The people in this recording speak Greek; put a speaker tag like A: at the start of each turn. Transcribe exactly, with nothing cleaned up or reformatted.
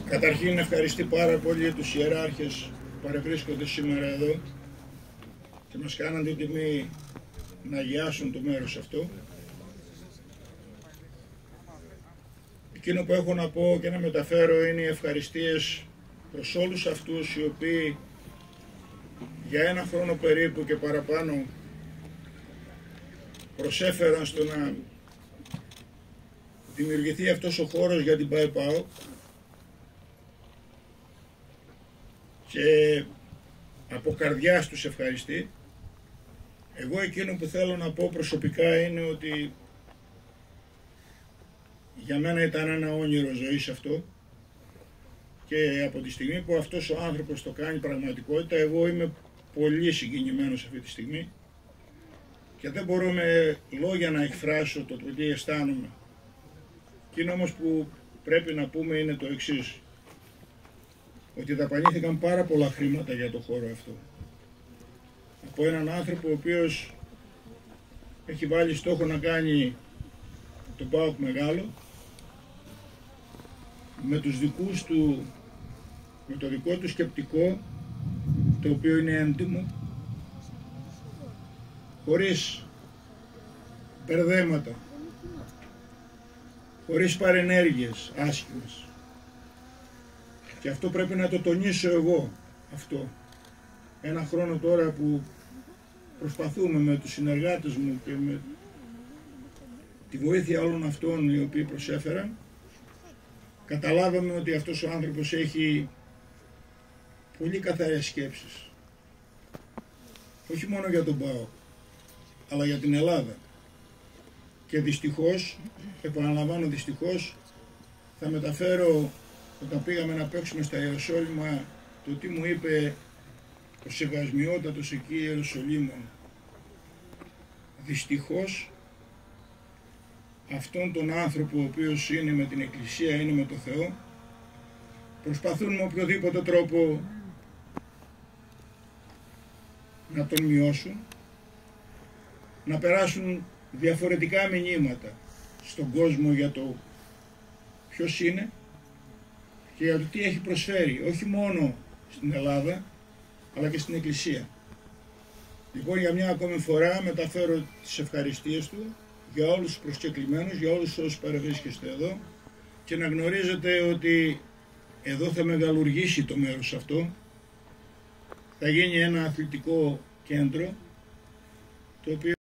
A: Καταρχήν ευχαριστεί πάρα πολύ τους ιεράρχες που παρευρίσκονται σήμερα εδώ και μας κάναν την τιμή να αγιάσουν το μέρος αυτό. Εκείνο που έχω να πω και να μεταφέρω είναι οι ευχαριστίες προς όλους αυτούς οι οποίοι για ένα χρόνο περίπου και παραπάνω προσέφεραν στο να δημιουργηθεί αυτός ο χώρος για την ΠΑΕ-ΠΑΟΚ και από καρδιάς τους ευχαριστεί. Εγώ εκείνο που θέλω να πω προσωπικά είναι ότι για μένα ήταν ένα όνειρο ζωής αυτό και από τη στιγμή που αυτός ο άνθρωπος το κάνει πραγματικότητα, εγώ είμαι πολύ συγκινημένος αυτή τη στιγμή και δεν μπορώ με λόγια να εκφράσω το τι αισθάνομαι. Εκείνο όμως που πρέπει να πούμε είναι το εξής, ότι δαπανήθηκαν πάρα πολλά χρήματα για το χώρο αυτό από έναν άνθρωπο ο οποίος έχει βάλει στόχο να κάνει τον ΠΑΟΚ μεγάλο με τους δικούς του, με το δικό του σκεπτικό, το οποίο είναι έντιμο, χωρίς μπερδέματα, χωρίς παρενέργειες άσχημες. Και αυτό πρέπει να το τονίσω εγώ αυτό. Ένα χρόνο τώρα που προσπαθούμε με τους συνεργάτες μου και με τη βοήθεια όλων αυτών οι οποίοι προσέφεραν, καταλάβαμε ότι αυτός ο άνθρωπος έχει πολύ καθαρές σκέψεις. Όχι μόνο για τον ΠΑΟΚ, αλλά για την Ελλάδα. Και δυστυχώς, επαναλαμβάνω δυστυχώς, θα μεταφέρω όταν πήγαμε να παίξουμε στα Ιεροσόλυμα το τι μου είπε ο σεβασμιότατος εκεί Ιεροσολύμων. Δυστυχώς αυτόν τον άνθρωπο ο οποίος είναι με την Εκκλησία, είναι με το Θεό, προσπαθούν με οποιοδήποτε τρόπο να τον μειώσουν, να περάσουν διαφορετικά μηνύματα στον κόσμο για το ποιος είναι και για το τι έχει προσφέρει, όχι μόνο στην Ελλάδα, αλλά και στην Εκκλησία. Λοιπόν, για μια ακόμη φορά μεταφέρω τις ευχαριστίες του για όλους τους προσκεκλημένους, για όλους όσους παρευρίσκεστε εδώ και να γνωρίζετε ότι εδώ θα μεγαλουργήσει το μέρος αυτό, θα γίνει ένα αθλητικό κέντρο, το οποίο